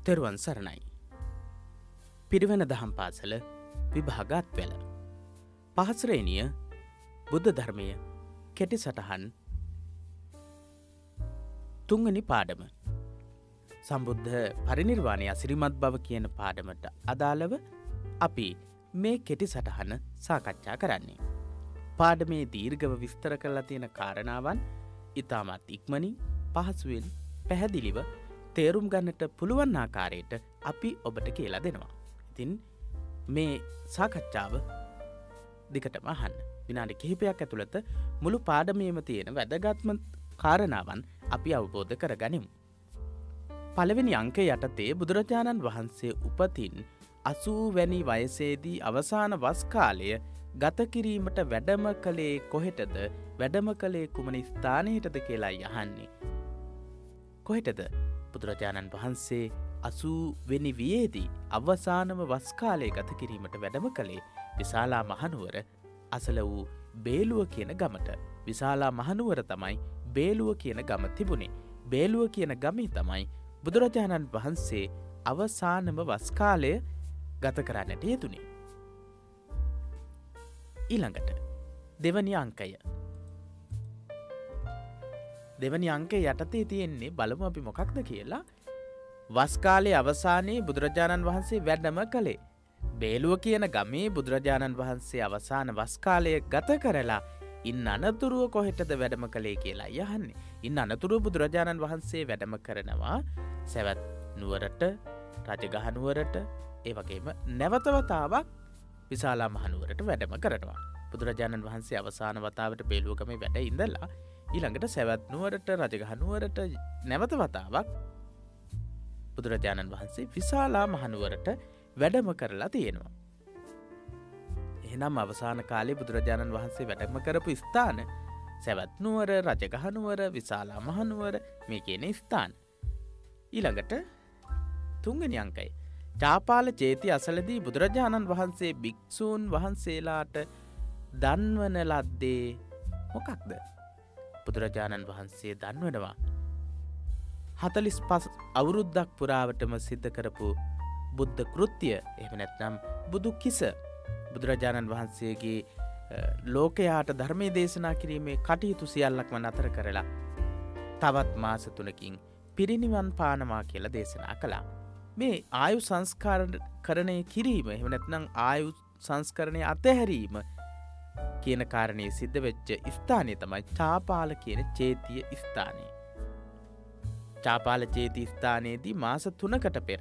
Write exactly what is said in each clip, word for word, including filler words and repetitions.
තෙරුවන් සරණයි. පිරිවෙන දහම් පාසල විභාගත් වෙල. පහස්රේනිය බුද්ධ ධර්මය කෙටි සටහන් තුන්වැනි පාඩම. සම්බුද්ධ පරිනිර්වාණය අසිරිමත් බව කියන පාඩමට අදාළව අපි මේ කෙටි සටහන සාකච්ඡා කරන්නේ. පාඩමේ දීර්ඝව විස්තර කරලා තියෙන කාරණාවන් ඉතාමත් ඉක්මනින් පහසුවෙන් පැහැදිලිව තේරුම් ගන්නට පුළුවන් ආකාරයට අපි ඔබට කියලා දෙනවා. ඉතින් මේ සාකච්ඡාව දිගටම අහන්න. විනාඩි කිහිපයක් ඇතුළත මුළු පාඩමේම තියෙන වැදගත්ම කාරණාවන් අපි අවබෝධ කරගනිමු. පළවෙනි අංකය යටතේ බුදුරජාණන් වහන්සේ උපතින් අසූ වැනි වයසේදී අවසාන වස් කාලය ගත කිරීමට වැඩම කළේ කොහෙටද? වැඩම කළේ කුමන ස්ථානයටද කියලා යහන්නේ. කොහෙටද? බුදුරජාණන් වහන්සේ අසූ වෙනි වියේදී අවසානම වස් කාලය ගත කිරීමට වැඩම කළේ විශාලා මහනුවර අසල වූ බේලුව කියන ගමට. විශාලා මහනුවර තමයි බේලුව කියන ගම තිබුණේ. බේලුව කියන ගමේ තමයි බුදුරජාණන් වහන්සේ අවසානම වස් කාලය ගත කරන්නට යෙදුනේ. ඊළඟට දෙවැනි අංකය. දෙවැනි අංකය යටතේ තියෙන්නේ බලමු අපි මොකක්ද කියලා. වස් කාලයේ අවසානයේ බුදුරජාණන් වහන්සේ වැඩම කළේ බේලුව කියන ගමේ බුදුරජාණන් වහන්සේ අවසාන වස් කාලය ගත කරලා ඉන් අනතුරුව කොහෙටද වැඩම කළේ කියලා යහන්නේ. ඉන් අනතුරුව බුදුරජාණන් වහන්සේ වැඩම කරනවා සවැත් නුවරට, රජගහ නුවරට, ඒ වගේම නැවත වතාවක් විශාලා මහනුවරට වැඩම කරනවා. බුදුරජාණන් වහන්සේ අවසාන වතාවට බේලුව ගමේ වැඩ ඉඳලා ඊළඟට සවැත් නුවරට, රජගහ නුවරට නැවත වතාවක් බුදුරජාණන් වහන්සේ විශාලා මහනුවරට වැඩම කරලා තියෙනවා. එහෙනම් අවසාන කාලේ බුදුරජාණන් වහන්සේ වැඩම කරපු ස්ථාන සවැත් නුවර, රජගහ නුවර, විශාලා මහනුවර මේ කියන ස්ථාන. ඊළඟට තුන්වෙනි අංකය. චාපාල චේති අසලදී බුදුරජාණන් වහන්සේ භික්ෂූන් වහන්සේලාට දන්වන ලද්දේ මොකක්ද? බුදුරජාණන් වහන්සේ දන්වනවා හතළිස් පහ අවුරුද්දක් පුරාවටම සිද්ධ කරපු බුද්ධ කෘත්‍ය, එහෙම නැත්නම් බුදු කිස බුදුරජාණන් වහන්සේගේ ලෝකයාට ධර්මයේ දේශනා කිරීමේ කටයුතු සියල්ලක්ම නතර කරලා තවත් මාස තුනකින් පිරිනිවන් පානවා කියලා දේශනා කළා. මේ ආයු සංස්කරණය කිරීම, එහෙම නැත්නම් ආයු සංස්කරණය අතහැරීම කියන කාරණේ සිද්ධ වෙච්ච ස්ථානය තමයි චාපාල කියන චේතිය ස්ථානය. චාපාල චේති ස්ථානයේදී මාස තුනකට පෙර,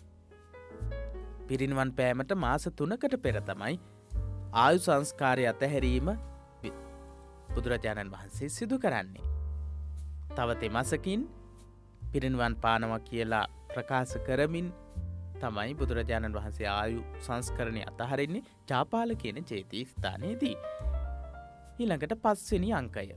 පිරිනිවන් පෑමට මාස තුනකට පෙර තමයි ආයු සංස්කාරය අතහැරීම බුදුරජාණන් වහන්සේ සිදු කරන්නේ. තව තෙමසකින් පිරිනිවන් පානවා කියලා ප්‍රකාශ කරමින් තමයි බුදුරජාණන් වහන්සේ ආයු සංස්කරණය අතහරින්නේ චාපාල කියන චේති ස්ථානයේදී. ඊළඟට පස්වෙනි අංකය.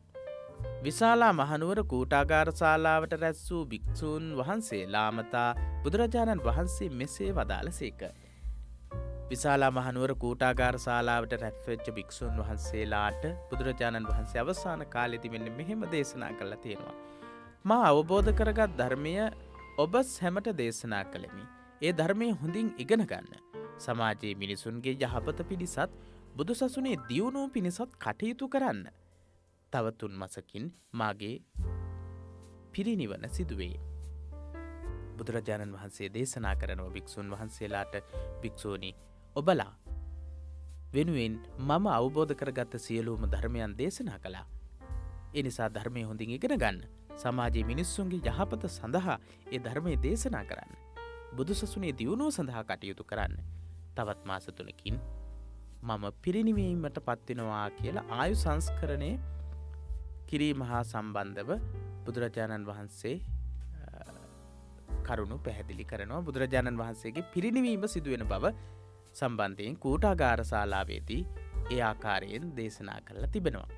විශාලා මහනුවර කූටාගාර ශාලාවට රැස් වූ භික්ෂූන් වහන්සේලා මතා බුදුරජාණන් වහන්සේ මෙසේ වදාළසේක. විශාලා මහනුවර කූටාගාර ශාලාවට රැස් වෙච්ච භික්ෂූන් වහන්සේලාට බුදුරජාණන් වහන්සේ අවසාන කාලෙදී මෙන්න මෙහෙම දේශනා කළා තියෙනවා. මා අවබෝධ කරගත් ධර්මය ඔබ හැමට දේශනා කළෙමි. ඒ ධර්මය හොඳින් ඉගෙන ගන්න. සමාජයේ මිනිසුන්ගේ යහපත පිණිසත් බුදුසසුනේ දියුණුව පිණිසත් කටයුතු කරන්න. තව තුන් මාසකින් මාගේ පිරිනිවන සිදුවේ. බුදුරජාණන් වහන්සේ දේශනා කරනවා භික්ෂුන් වහන්සේලාට, භික්ෂූනි ඔබලා වෙනුවෙන් මම අවබෝධ කරගත්ත සියලුම ධර්මයන් දේශනා කළා. ඒ නිසා ධර්මය හොඳින් ඉගෙන ගන්න. සමාජයේ මිනිස්සුන්ගේ යහපත සඳහා ඒ ධර්මයේ දේශනා කරන්න. බුදුසසුනේ දියුණුව සඳහා කටයුතු කරන්න. තවත් මාස තුනකින් මම පිරිනිවීමට පත්වෙනවා කියලා ආයු සංස්කරණය කිරීම හා සම්බන්ධව බුදුරජාණන් වහන්සේ කරුණු පැහැදිලි කරනවා. බුදුරජාණන් වහන්සේගේ පිරිනිවීම සිදුවෙන බව සම්බන්ධයෙන් කූටාගාර ශාලාවේදී ඒ ආකාරයෙන් දේශනා කරලා තිබෙනවා.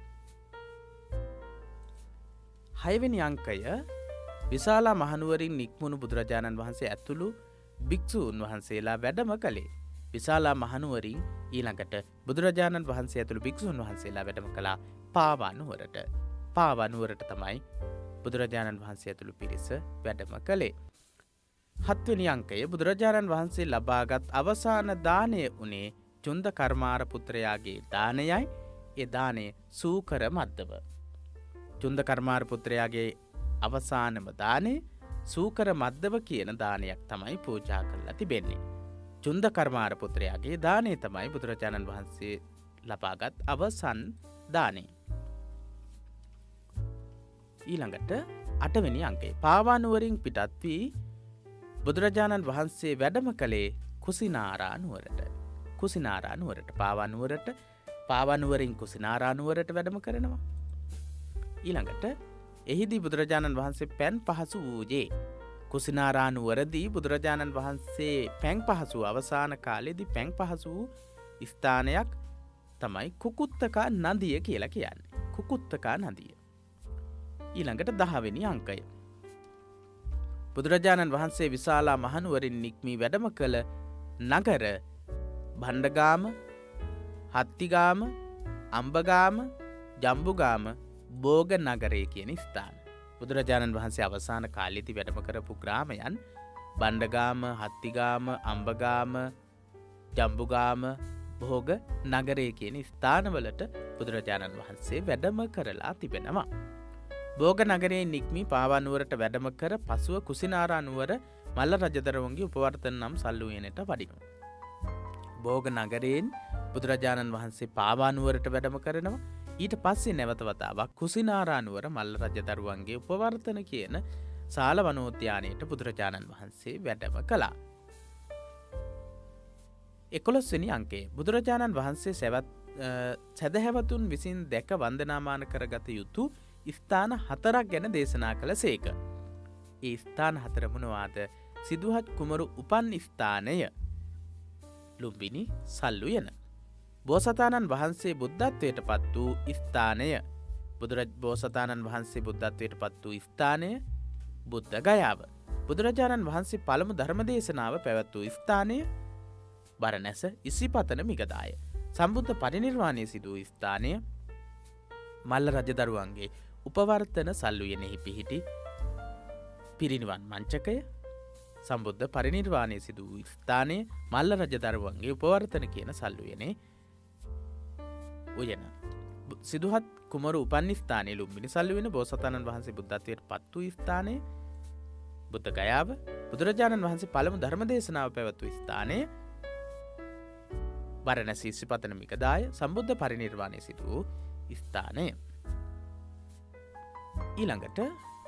හයවෙනි අංකය. විශාලා මහනුවරින් නික්මුණු බුදුරජාණන් වහන්සේ ඇතුළු භික්ෂූන් වහන්සේලා වැඩම කළේ. විශාලා මහනුවරින් ඊළඟට බුදුරජාණන් වහන්සේ ඇතුළු භික්ෂූන් වහන්සේලා වැඩම කළා පාවා නුවරට. පාවා නුවරට තමයි බුදුරජාණන් වහන්සේ ඇතුළු පිරිස වැඩම කළේ. හත්වෙනි අංකය බුදුරජාණන් වහන්සේ ලබාගත් අවසාන දානය උනේ චුන්ද කර්මාර පුත්‍රයාගේ දානයයි. ඒ දානය සූකර මද්දව. චුන්ද කර්මාර පුත්‍රයාගේ අවසානම දානය සූකර මද්දව කියන දානයක් තමයි පූජා කරලා තිබෙන්නේ. චුන්ද කර්මාර පුත්‍රයාගේ දානය තමයි බුදුරජාණන් වහන්සේ ලබාගත් අවසන් දානය. ඊළඟට අටවෙනි අංකය පාවානුවරින් පිටත් වී බුදුරජාණන් වහන්සේ වැඩම කළේ කුසිනාරා නුවරට. කුසිනාරා නුවරට පාවානුවරට පාවානුවරින් කුසිනාරා නුවරට වැඩම කරනවා. ඊළඟට එහිදී බුදුරජාණන් වහන්සේ පැන් පහසු වූයේ කුසිනාරා නුවරදී බුදුරජාණන් වහන්සේ පැන් පහසු අවසාන කාලයේදී පැන් පහසු වූ ස්ථානයක් තමයි කුකුත්තකා නදිය කියලා කියන්නේ. කුකුත්තකා නදිය. ඊළඟට දහවෙනි අංකය. බුදුරජාණන් වහන්සේ විශාලා මහනුවරින් නික්මී වැඩම කළ නගර භණ්ඩගාම, හත්තිගාම, අම්බගාම, ජම්බුගාම, බෝග නගරය කියන ස්ථාන. බුදුරජාණන් වහන්සේ අවසාන කාලයේදී වැඩම කරපු ග්‍රාමයන් භණ්ඩගාම, හත්තිගාම, අම්බගාම, ජම්බුගාම, බෝග නගරය කියන ස්ථානවලට බුදුරජාණන් වහන්සේ වැඩම කරලා තිබෙනවා. බෝග නගරයේ නික්මී පාවානුවරට වැඩම කර පසුව කුසිනාරා නුවර මල්ල රජදරුවන්ගේ උපවර්තන නම් සල්ලුවනට වඩිනවා. බෝග නගරයෙන් බුදුරජාණන් වහන්සේ පාවානුවරට වැඩම කරනවා. ඊට පස්සේ නැවත වතාවක් කුසිනාරා නුවර මල්ල රජදරුවන්ගේ උපවර්තන කියන සාල වනෝද්‍යානයට බුදුරජාණන් වහන්සේ වැඩම කළා. එකොළොස්වෙනි අංකය බුදුරජාණන් වහන්සේ සැවත් සැදැහැවතුන් විසින් දැක වන්දනාමාන කරගත යුතු ස්ථාන හතරක් ගැන දේශනා කළ සේක. ඒ ස්ථාන හතර මොනවාද? සිදුහත් කුමරු උපන් ස්ථානය ලුම්බිනි සල්ලුයන. බෝසතාණන් වහන්සේ බුද්ධත්වයට පත් වූ ස්ථානය බුදුරජ බෝසතාණන් වහන්සේ බුද්ධත්වයට පත් වූ ස්ථානය බුද්ධ ගයාව. බුදුරජාණන් වහන්සේ පළමු ධර්ම දේශනාව පැවැත් වූ ස්ථානය බරණැස ඉසිපතන මිගදාය. සම්බුද්ධ පරිනිර්වාණය සිදු වූ ස්ථානය මල්ල රජදරුවන්ගේ උපවර්තන සල්ලුයනෙහි පිහිටි පිරිනිවන් මංචකය. සම්බුද්ධ පරිනිර්වාණය සිදු වූ ස්ථානය මල්ල රජදරුවන්ගේ උපවර්තන කියන සල්ලුයනේ උයන. සිදුහත් කුමරු උපන් ස්ථානයේ ලුම්බිනි සල්ලුවෙන. බෝසතාණන් වහන්සේ බුද්ධත්වයට පත් වූ ස්ථානය බුද්ධ ගයාව. බුදුරජාණන් වහන්සේ පළමු ධර්ම දේශනාව පැවැත් වූ ස්ථානය බරණැස ඉසිපතන මිගදාය. සම්බුද්ධ පරිනිර්වාණය සිදු වූ ස්ථානය. ඊළඟට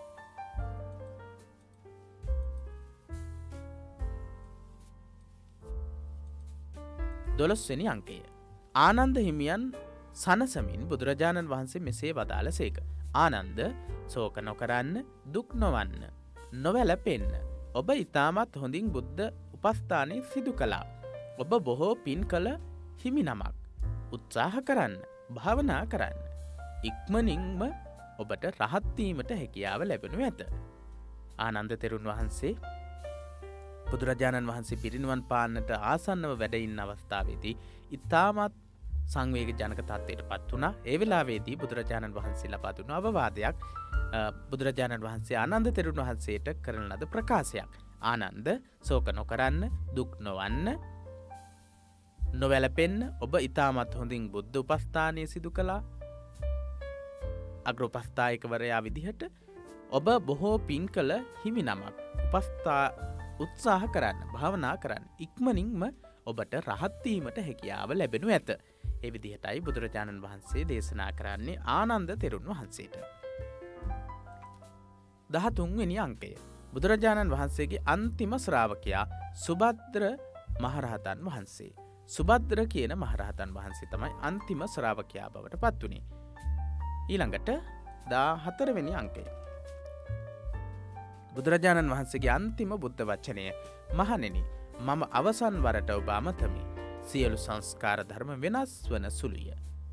දොළොස්වෙනි අංකය. ආනන්ද හිමියන් සනසමින් බුදුරජාණන් වහන්සේ මෙසේ වදාළ සේක. ආනන්ද සෝක නොකරන්න, දුක් නොවන්න, නොවැළපෙන්න. ඔබ ඉතාමත් හොඳින් බුද්ධ උපස්ථානය සිදු කළා. ඔබ බොහෝ පින් කළ හිමි නමක්. උත්සාහ කරන්න, භාවනා කරන්න. ඉක්මනින්ම ඔබට රහත්වීමට හැකියාව ලැබෙනු ඇත. ආනන්ද තෙරුන් වහන්සේ බුදුරජාණන් වහන්සේ පිරිනිවන් පාන්නට ආසන්නව වැඩ ඉන්න අවස්ථාවේදී ඉතාමත් සංවේග ජනක තත්ත්වයට පත් වුණා. ඒ වෙලාවේදී බුදුරජාණන් වහන්සේ ලබා දුන්න අවවාදයක් බුදුරජාණන් වහන්සේ ආනන්ද තෙරුන් වහන්සේට කරන ලද ප්‍රකාශයක්. ආනන්ද ශෝක නොකරන්න, දුක් නොවන්න, නොවැළපෙන්න. ඔබ ඉතාමත් හොඳින් බුද්ධ උපස්ථානය සිදු කළා. අග්‍රෝපස්ථායකවරයා විදිහට ඔබ බොහෝ පින් කළ හිමි නමක්. උපස්ථා උත්සාහ කරන්න, භාවනා කරන්න. ඉක්මනින්ම ඔබට රහත්වීමට හැකියාව ලැබෙනු ඇත. ඒ විදිහටයි බුදුරජාණන් වහන්සේ දේශනා කරන්නේ ආනන්ද තෙරුන් වහන්සේට. දහතුන්වෙනි අංකය. බුදුරජාණන් වහන්සේගේ අන්තිම ශ්‍රාවකයා සුභද්‍ර මහරහතන් වහන්සේ. සුභද්‍ර කියන මහරහතන් වහන්සේ තමයි අන්තිම ශ්‍රාවකයා බවට පත් වුණේ. ඊළඟට දාහතරවෙනි අංකය. බුදුරජාණන් වහන්සේගේ අන්තිම බුද්ධ වචනය, මහණෙනි, මම අවසන් වරට ඔබ අමතමි. සියලු සංස්කාර ධර්ම වෙනස් වන සුළුය.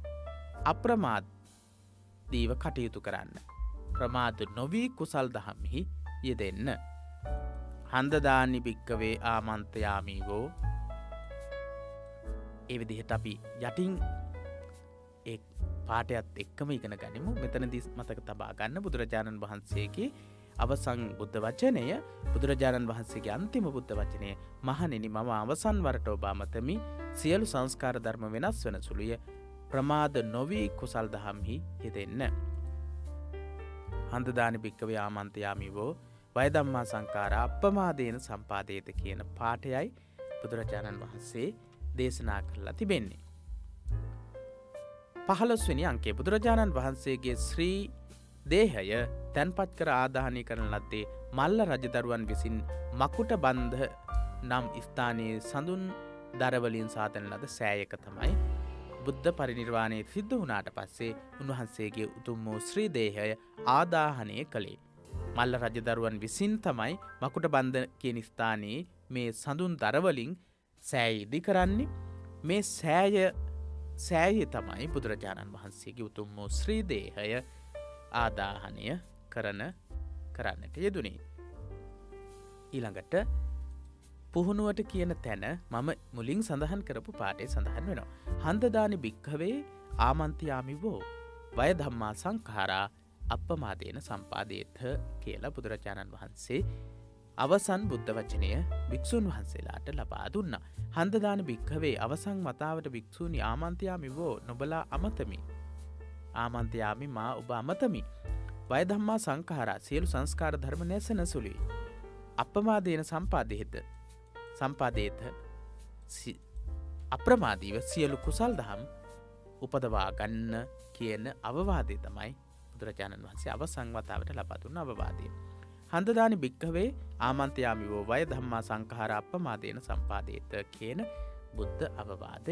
අප්‍රමාදීව කටයුතු කරන්න. ප්‍රමාද නොවී කුසල් දහම්හි යෙදෙන්න. හන්දදානි භික්කවේ ආමන්ත්‍රයාමීවෝ. ඒ විදිහට අපි යටින් ඒ පාඨයත් එක්කම ඉගෙන ගනිමු. මෙතනදී මතක තබා ගන්න බුදුරජාණන් වහන්සේගේ අවසන් බුද්ධ වචනය බුදුරජාණන් වහන්සේගේ අන්තිම බුද්ධ වචනය මහණෙනි මම අවසන් වරට ඔබ අමතමි සියලු සංස්කාර ධර්ම වෙනස් වෙන සුළුය ප්‍රමාද නොවි කුසල් දහම්හි යෙදෙන්න. හන්දදානි භික්කවේ ආමන්ත්‍යාමිවෝ වය ධම්මා සංඛාරා අප්පමාදේන සම්පාදේත කියන පාඨයයි බුදුරජාණන් වහන්සේ දේශනා කරලා තිබෙන්නේ. පහළොස් වෙනි අංකයේ බුදුරජාණන් වහන්සේගේ ශ්‍රී දේහය තැන්පත් කර ආදාහනය කරන ලද්දේ මල්ල රජදරුවන් විසින් මකුට බන්ධ නම් ස්ථානයේ සඳුන් දරවලින් සාදන ලද සෑයක තමයි බුද්ධ පරිනිර්වාණය සිද්ධ වුණාට පස්සේ උන්වහන්සේගේ උතුම් වූ ශ්‍රී දේහය ආදාහනය කළේ. මල්ල රජදරුවන් විසින් තමයි මකුට බන්ධ කියන ස්ථානයේ මේ සඳුන් දරවලින් සෑය ඉදි කරන්නේ. මේ සෑය සෑය තමයි බුදුරජාණන් වහන්සේගේ උතුම් වූ ශ්‍රී දේහය ආදාහනය කරන කරන්නට යෙදුනේ. ඊළඟට පුහුණුවට කියන තැන මම මුලින් සඳහන් කරපු පාඩේ සඳහන් වෙනවා. හන්දදානි භික්ඛවේ ආමන්ත්‍යාමිවෝ වය ධම්මා සංඛාරා අප්පමාදේන සම්පාදේත කියලා බුදුරජාණන් වහන්සේ අවසන් බුද්ධ වචනය භික්ෂුන් වහන්සේලාට ලබා දුන්නා. හන්දදානි භික්ඛවේ අවසන් මතාවට භික්ෂූනි ආමන්ත්‍යාමිවෝ නොබලා අමතමි. ආමන්ත්‍යාමි මා ඔබ අමතමි. වය ධම්මා සංඛාරා සියලු සංස්කාර ධර්ම නැසෙන සුළුයි. අප්පමාදේන සම්පාදේත සම්පාදේත අප්‍රමාදීව සියලු කුසල් දහම් උපදවා ගන්න කියන අවවාදය තමයි බුදුරජාණන් වහන්සේ අවසන් වතාවට ලබා දුන්න අවවාදය. හන්දදානි භික්ඛවේ ආමන්ත්‍යාමිවෝ වය ධම්මා සංඛාරා අප්පමාදේන සම්පාදේත කියන බුද්ධ අවවාදය.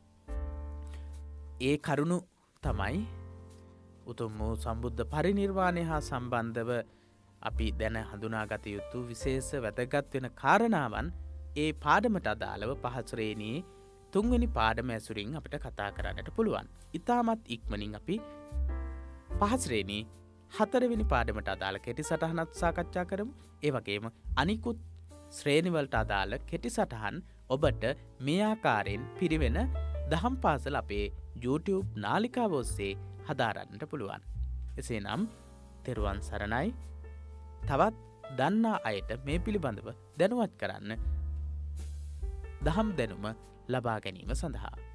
ඒ කරුණු තමයි උතුම් වූ සම්බුද්ධ පරිනිර්වාණය හා සම්බන්ධව අපි දැන හඳුනාගත යුතු විශේෂ වැදගත් වෙන කාරණාවන් ඒ පාඩමට අදාළව පහ ශ්‍රේණියේ තුන්වෙනි පාඩම ඇසුරින් අපිට කතා කරන්නට පුළුවන්. ඉතාමත් ඉක්මනින් අපි පහ ශ්‍රේණියේ හතරවෙනි පාඩමට අදාළ කෙටි සටහනත් සාකච්ඡා කරමු. ඒ වගේම අනිකුත් ශ්‍රේණිවලට අදාළ කෙටි සටහන් ඔබට මේ ආකාරයෙන් පිරිවෙන දහම් පාසල අපේ YouTube නාලිකාව ඔස්සේ හදාරන්නට පුළුවන්. එසේනම් තෙරුවන් සරණයි. තවත් දන්නා අයට මේ පිළිබඳව දැනුවත් කරන්න දහම් දැනුම ලබා ගැනීම සඳහා